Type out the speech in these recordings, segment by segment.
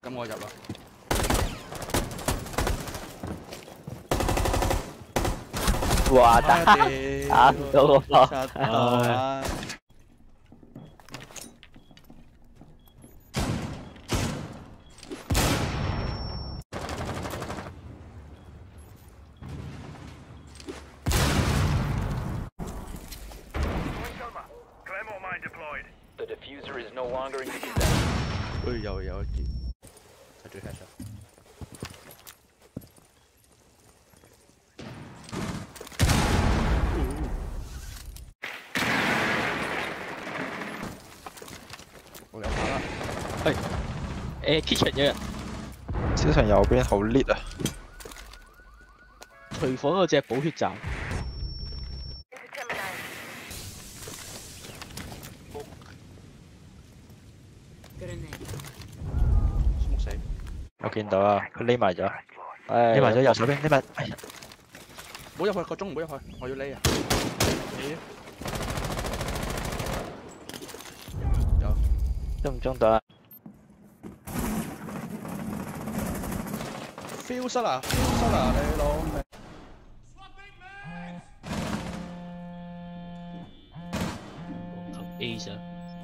咁我入啦。 哇！打唔到我。 The diffuser is no longer in use. 有一件，睇住 headshot。我有下啦。 係kitchen 嘅人， 小城右邊好 lit 啊！ 廚房嗰隻補血站。 冇死。 我見到啊，佢匿埋咗，匿埋咗右手邊，匿埋。哎呀！ 唔好入去個鐘，唔好入去，我要匿啊！有中唔中到啊 ？feel 失啊 ！feel 失啊！你老味。 同 A 上。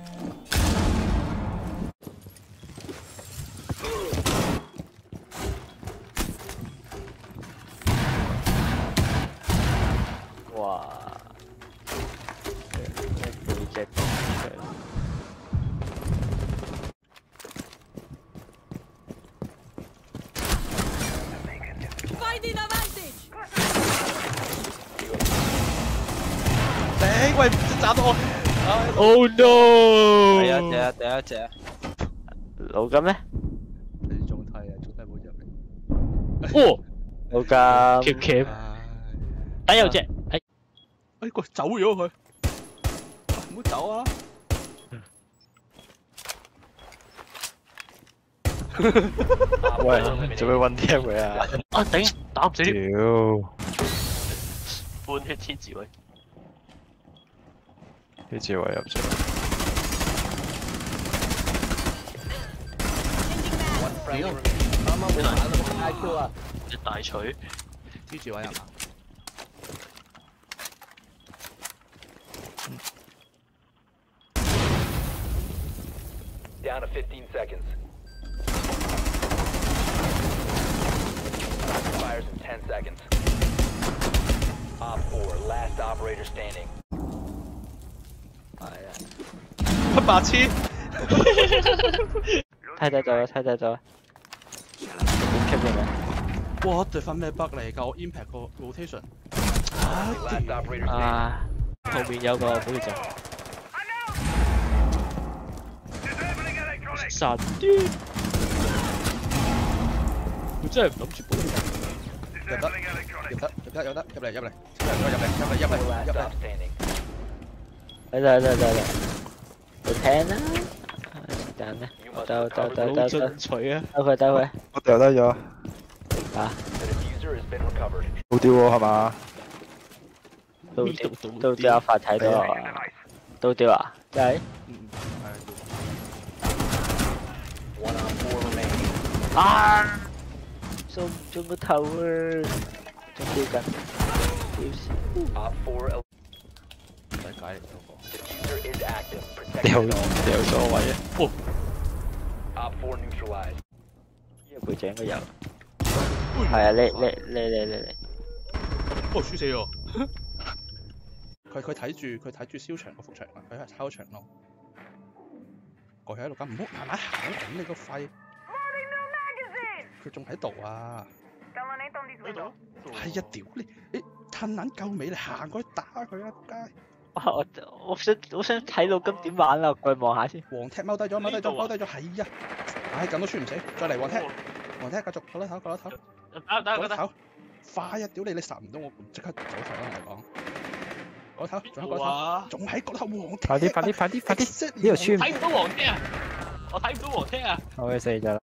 哇！背脊 Finding advantage. 頂喂，唔知斬到我。 Oh no！ 第一隻， 老金咧？ 你狀態啊，狀態冇入嚟。 哦，老金。Cam。底有隻， 哎，佢走咗佢，唔好走啊！ 喂，做咩揾聽佢啊？ 啊頂，打唔死。 屌！ 半血千字位。 呢字位入咗。 Friendly remaining. 隻大錘。 支住位係嘛？ Down to 15 seconds. Fires in 10 seconds. Op 4, last operator standing. 係啊！白痴！ 睇睇咗，睇睇咗。點 keep 嘅咩？ 哇！對翻咩 bug 嚟㗎？我 impact 個 rotation。 Last operator standing. 啊！後面有個補血站。 神啲，佢真係唔諗住補血。 入得，入嚟，入嚟，入嚟。 Stop standing. 嚟，你聽啦，是但啦，走， 好進取啊！兜佢， 我掉低咗， 啊， The diffuser has been recovered. 好屌喎，係嘛？ 都有發睇到啊，都屌啊，真係。 1 on 4 remaining. 啊！中唔中個頭啊？中標緊，屌死！ Op 4 唔使解嚟嗰個。 diffuser is active. 掉 Protect it all. 咗位啊！哦， Op 4 neutralized. 呢個背脊應該有。係啊，你。 哦，輸死我！佢睇住燒牆嗰幅牆啊！佢係抄牆咯。過去喺度咁，唔好慢慢行緊你個肺。佢仲喺度啊！係啊，屌你！你褪撚夠尾，你行過去打佢啊！仆街！ 我想睇到咁點玩啊！過去望下先。 黃踢踎低咗，係啊！唉，咁都穿唔死，再嚟黃踢，繼續過甩頭，過甩頭，快啊！屌你殺唔到我，即刻走台啦！同你講，過頭，仲喺嗰頭黃踢！ 快啲！呢度穿。 睇唔到黃聽啊！我睇唔到黃聽啊！ 我死咗啦！